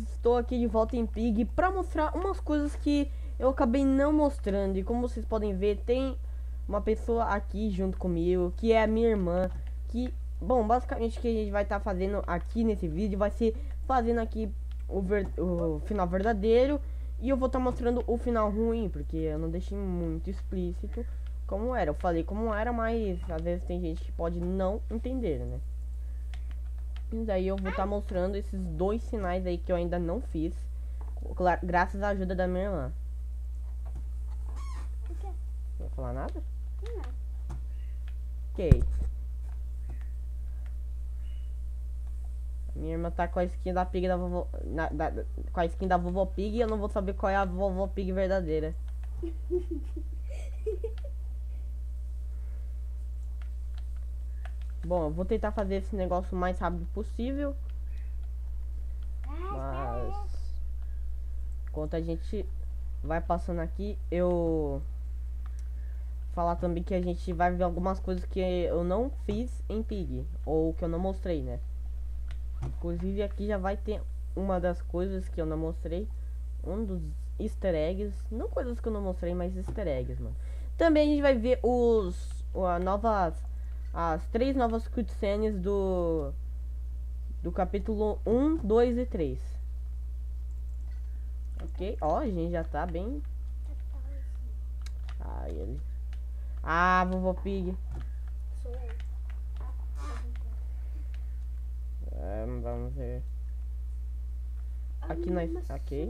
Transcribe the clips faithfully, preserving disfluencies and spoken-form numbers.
estou aqui de volta em Pig para mostrar umas coisas que eu acabei não mostrando. E como vocês podem ver, tem uma pessoa aqui junto comigo, que é a minha irmã. Que, bom, basicamente o que a gente vai estar tá fazendo aqui nesse vídeo vai ser fazendo aqui o, ver, o final verdadeiro. E eu vou estar tá mostrando o final ruim, porque eu não deixei muito explícito como era. Eu falei como era, mas às vezes tem gente que pode não entender, né? E daí eu vou estar tá mostrando esses dois sinais aí que eu ainda não fiz, graças à ajuda da minha irmã. O quê? Não vou falar nada? Não. Ok. Minha irmã tá com a skin da Pig da vovó. Na, da, com a skin da vovó Pig e eu não vou saber qual é a vovó Pig verdadeira. Bom, eu vou tentar fazer esse negócio o mais rápido possível. Mas enquanto a gente vai passando aqui, eu falar também que a gente vai ver algumas coisas que eu não fiz em Pig, ou que eu não mostrei, né? Inclusive aqui já vai ter uma das coisas que eu não mostrei, um dos easter eggs, não coisas que eu não mostrei, mas easter eggs, mano. Também a gente vai ver os a novas as três novas cutscenes do do capítulo um, dois e três. Ok, ó, a gente já tá bem. Ah, ele. Ah, vovó Pig. Sou eu. É, vamos ver. Aqui nós. Ok.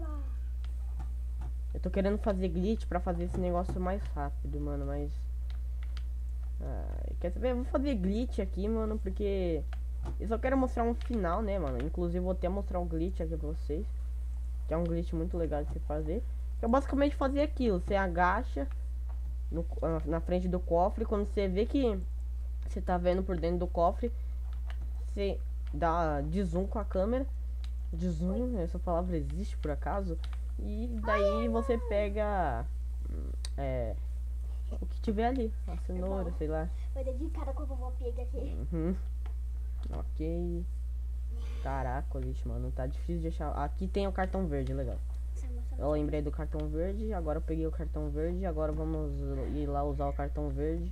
Eu tô querendo fazer glitch pra fazer esse negócio mais rápido, mano, mas. Ah, quer saber? Eu vou fazer glitch aqui, mano, porque eu só quero mostrar um final, né, mano? Inclusive vou até mostrar um glitch aqui pra vocês, que é um glitch muito legal de se fazer. Que é basicamente fazer aquilo, você agacha no, na frente do cofre, quando você vê que você tá vendo por dentro do cofre, você dá de zoom com a câmera. De zoom, essa palavra existe por acaso? E daí você pega é, o que tiver ali, a cenoura, sei lá. Vai dedicar com a vovó Pig aqui. Uhum. Ok. Caraca, lixo, mano, tá difícil de achar. Aqui tem o cartão verde, legal. Eu lembrei do cartão verde, agora eu peguei o cartão verde, agora vamos ir lá usar o cartão verde.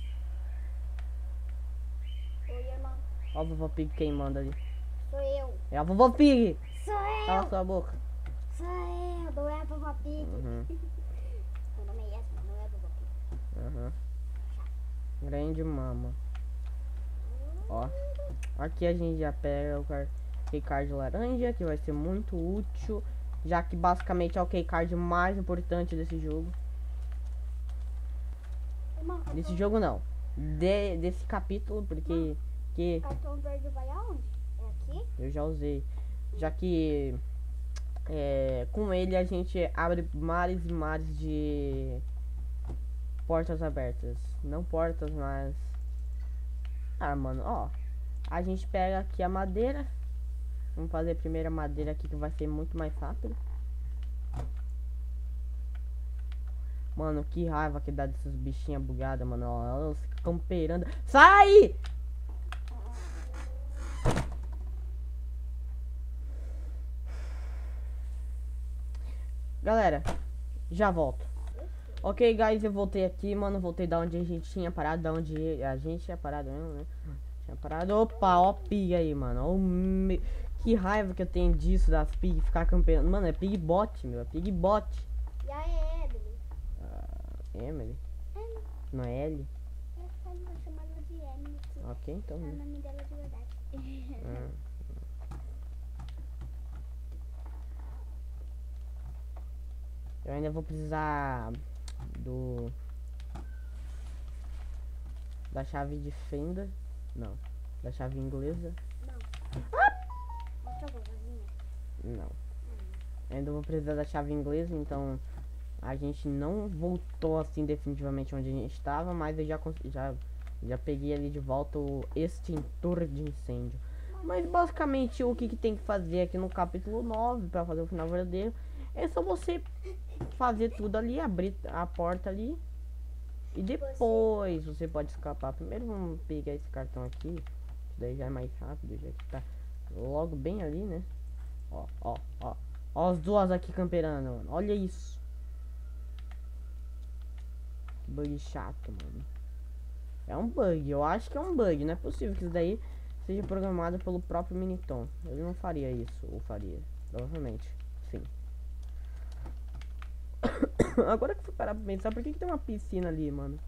Oi, irmão. Ó a vovó Pig queimando ali. Sou eu. É a vovó Pig! Sou eu. Cala sua boca. Sou eu, não é a vovó Pig. Uhum. Meu nome é essa, não é a vovó Pig. Uhum. Grande mama. Ó. Aqui a gente já pega o keycard laranja, que vai ser muito útil, já que basicamente é o keycard mais importante desse jogo. Irmão, Desse cartão- jogo não. De, desse capítulo, porque que cartão verde vai aonde? É aqui? eu já usei. Já que é, com ele a gente abre mares e mares de portas abertas. Não portas, mas... Ah, mano, ó. A gente pega aqui a madeira. Vamos fazer a primeira madeira aqui, que vai ser muito mais rápido. Mano, que raiva que dá dessas bichinhas bugadas, mano. Ó, elas camperando. Sai! Galera, já volto. Ok, guys, eu voltei aqui, mano. Voltei da onde a gente tinha parado. Da onde a gente tinha parado mesmo, né? Tinha parado. Opa, ó, pig aí, mano. Ó, me... Que raiva que eu tenho disso das pig ficar campeando. Mano, é pig bot, meu. É pig bot. E a Emily? Uh, Emily? Emily. Não é L? Eu vou chamar ela de Emily. Ok, então. É o Né? nome dela de verdade. Hum. Eu ainda vou precisar do da chave de fenda. Não. Da chave inglesa. Não. Mostra a vovozinha. Não. Ainda vou precisar da chave inglesa, então a gente não voltou assim definitivamente onde a gente estava, mas eu já já já peguei ali de volta o extintor de incêndio. Mas basicamente o que, que tem que fazer aqui no capítulo nove para fazer o final verdadeiro é só você fazer tudo ali, abrir a porta ali e depois você pode escapar. Primeiro vamos pegar esse cartão aqui, que daí já é mais rápido, já que tá logo bem ali, né? Ó, ó, ó. Ó as duas aqui camperando, mano. Olha isso. Bug chato, mano. É um bug, eu acho que é um bug. Não é possível que isso daí seja programado pelo próprio Miniton. Ele não faria isso, ou faria. Provavelmente, sim. Agora que eu fui parar pra pensar, por que, que tem uma piscina ali, mano?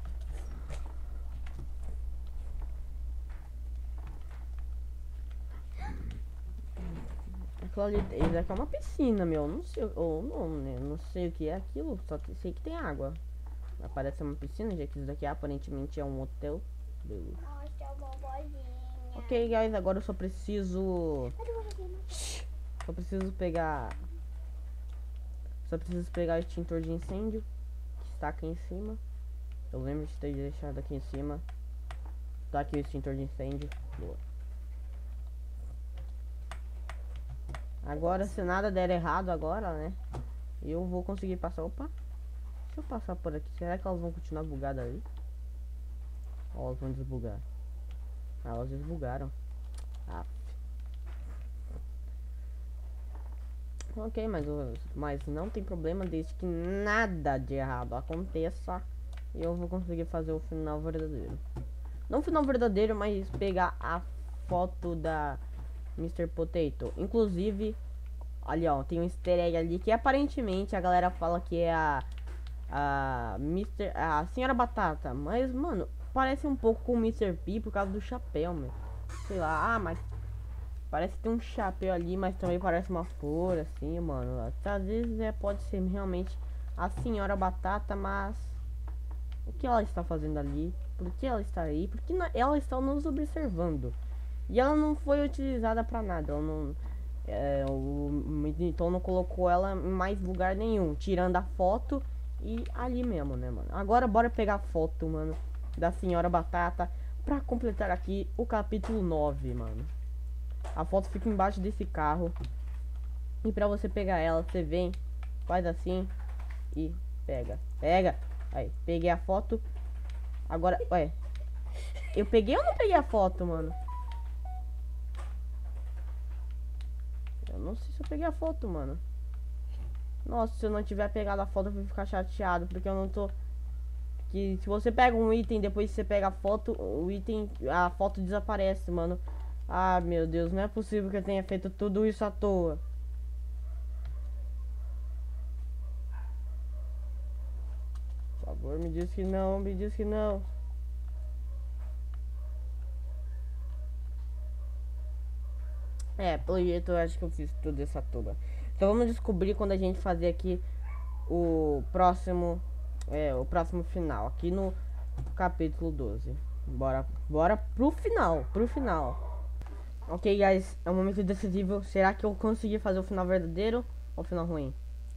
Aquilo ali, isso aqui é uma piscina, meu. Não sei, ou não, né? Não sei o que é aquilo, só que sei que tem água. Parece uma piscina, já que isso daqui aparentemente é um hotel. Beleza. Nossa, a vovozinha. Ok, guys, agora eu só preciso. Cadê a vovozinha? Só preciso pegar. Só preciso pegar o extintor de incêndio que está aqui em cima. Eu lembro de ter deixado aqui em cima. Tá aqui o extintor de incêndio. Boa. Agora, se nada der errado agora, né? Eu vou conseguir passar. Opa! Se eu passar por aqui, será que elas vão continuar bugadas ali? Ou elas vão desbugar? Ah, elas desbugaram. Ah. Ok, mas, mas não tem problema desde que nada de errado aconteça. E eu vou conseguir fazer o final verdadeiro. Não o final verdadeiro, mas pegar a foto da mister Potato. Inclusive, ali ó, tem um easter egg ali que aparentemente a galera fala que é a a mister a Senhora Batata, mas mano, parece um pouco com o mister P por causa do chapéu, meu. Sei lá, ah, mas parece que tem um chapéu ali, mas também parece uma flor assim, mano. Às vezes é, pode ser realmente a Senhora Batata, mas o que ela está fazendo ali? Por que ela está aí? Porque ela está nos observando. E ela não foi utilizada pra nada. Ela não, é, o então não colocou ela em mais lugar nenhum, tirando a foto e ali mesmo, né, mano? Agora bora pegar a foto, mano, da Senhora Batata pra completar aqui o capítulo nove, mano. A foto fica embaixo desse carro. E pra você pegar ela, você vem, faz assim e pega. Pega! Aí, peguei a foto. Agora, ué. Eu peguei ou não peguei a foto, mano? Eu não sei se eu peguei a foto, mano. Nossa, se eu não tiver pegado a foto eu vou ficar chateado, porque eu não tô... Que se você pega um item depois que você pega a foto, o item, a foto desaparece, mano. Ah, meu Deus, não é possível que eu tenha feito tudo isso à toa. Por favor, me diz que não, me diz que não. É, pelo jeito eu acho que eu fiz tudo essa tuba. Então vamos descobrir quando a gente fazer aqui o próximo, é, o próximo final, aqui no capítulo doze. Bora, bora pro final, pro final. Ok, guys, é um momento decisivo. Será que eu consegui fazer o final verdadeiro ou o final ruim?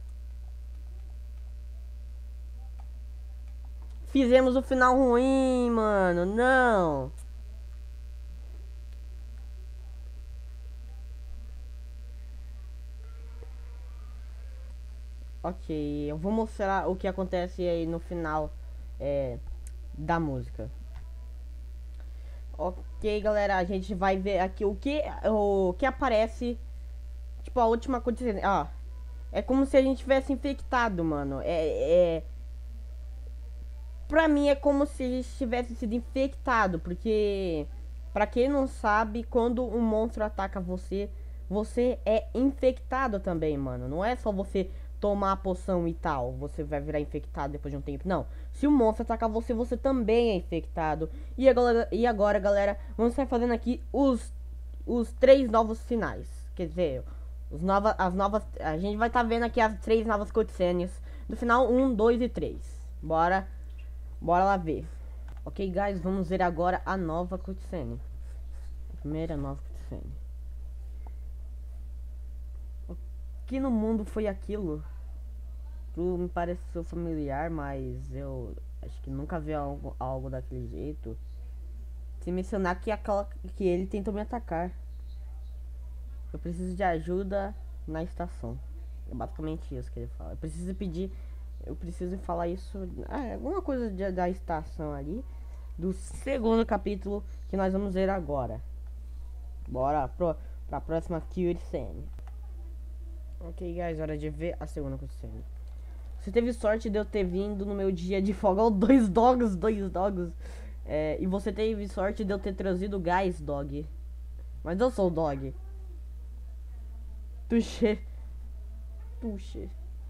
Fizemos o final ruim, mano, não. Ok, eu vou mostrar o que acontece aí no final é, da música. Ok, galera, a gente vai ver aqui o que o que aparece. Tipo, a última coisa. Ó, é como se a gente tivesse infectado, mano. É, é. Pra mim é como se a gente tivesse sido infectado. Porque, pra quem não sabe, quando um monstro ataca você, você é infectado também, mano. Não é só você tomar a poção e tal, você vai virar infectado depois de um tempo. Não, se o monstro atacar você, você também é infectado. E agora, e agora galera, vamos estar fazendo aqui os, os três novos finais. Quer dizer, os nova, as novas... A gente vai estar vendo aqui as três novas cutscenes do final um, dois e três. Bora, bora lá ver. Ok, guys, vamos ver agora a nova cutscene. A primeira nova cutscene. Que no mundo foi aquilo? Tu me pareceu familiar, mas eu acho que nunca vi algo, algo daquele jeito. Se mencionar que, aquela, que ele tentou me atacar. Eu preciso de ajuda na estação. É basicamente isso que ele fala. Eu preciso pedir. Eu preciso falar isso. Ah, alguma coisa de, da estação ali. Do segundo capítulo que nós vamos ver agora. Bora pro, pra próxima cutscene. Ok, guys, hora de ver a segunda cutscene. Você teve sorte de eu ter vindo no meu dia de folga. Ó, dois dogs, dois dogs. É, e você teve sorte de eu ter trazido gás, dog. Mas eu sou o dog. Tuxê. Tuxê.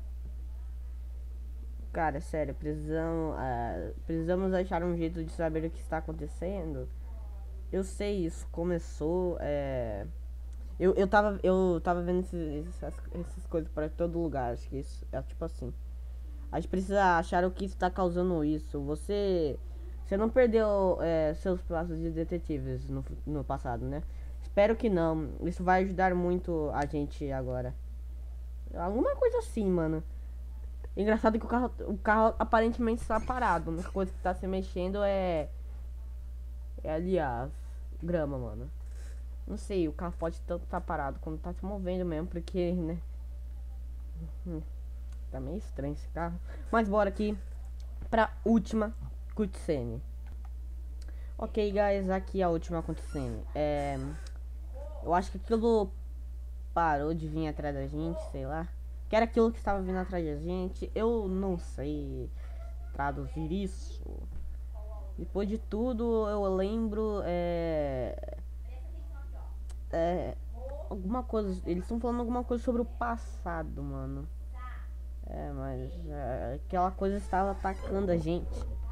Cara, sério, precisamos, uh, precisamos achar um jeito de saber o que está acontecendo. Eu sei, isso começou, é... Eu, eu, tava, eu tava vendo esses, essas, essas coisas para todo lugar, acho que isso é tipo assim. A gente precisa achar o que está causando isso. Você... Você não perdeu é, seus passos de detetives no, no passado, né? Espero que não. Isso vai ajudar muito a gente agora. Alguma coisa assim, mano. Engraçado que o carro, o carro aparentemente está parado. A única coisa que está se mexendo é... É ali a grama, mano. Não sei, o carro pode tanto estar tá parado como tá se movendo mesmo, porque, né? Hum, tá meio estranho esse carro. Mas bora aqui pra última cutscene. Ok, guys, aqui a última cutscene. É... Eu acho que aquilo parou de vir atrás da gente, sei lá. Que era aquilo que estava vindo atrás da gente. Eu não sei traduzir isso. Depois de tudo, eu lembro, é... É... Alguma coisa... Eles estão falando alguma coisa sobre o passado, mano. É, mas... É, aquela coisa estava atacando a gente.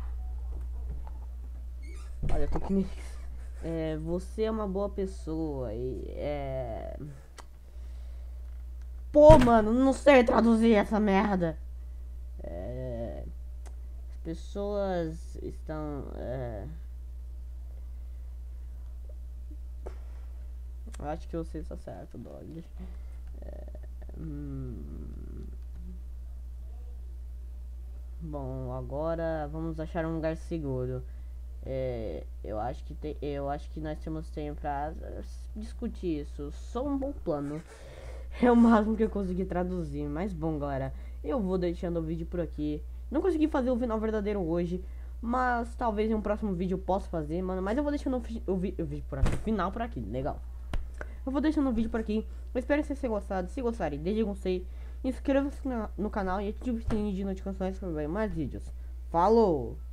Olha, eu tô que nem... É, você é uma boa pessoa e... É... Pô, mano, não sei traduzir essa merda. É... As pessoas estão... É... Eu acho que você está certo, dog. É... Hum... Bom, agora vamos achar um lugar seguro. É, eu acho que te, eu acho que nós temos tempo pra discutir isso. Só um bom plano. É o máximo que eu consegui traduzir. Mas bom, galera, eu vou deixando o vídeo por aqui. Não consegui fazer o final verdadeiro hoje, mas talvez em um próximo vídeo eu possa fazer, mano. Mas eu vou deixando o, o, o vídeo por aqui, o final por aqui, legal. Eu vou deixando o vídeo por aqui. Eu espero que vocês tenham gostado. Se gostarem, deixem um gostei. Inscreva-se no canal e ative o sininho de notificações para ver mais vídeos. Falou!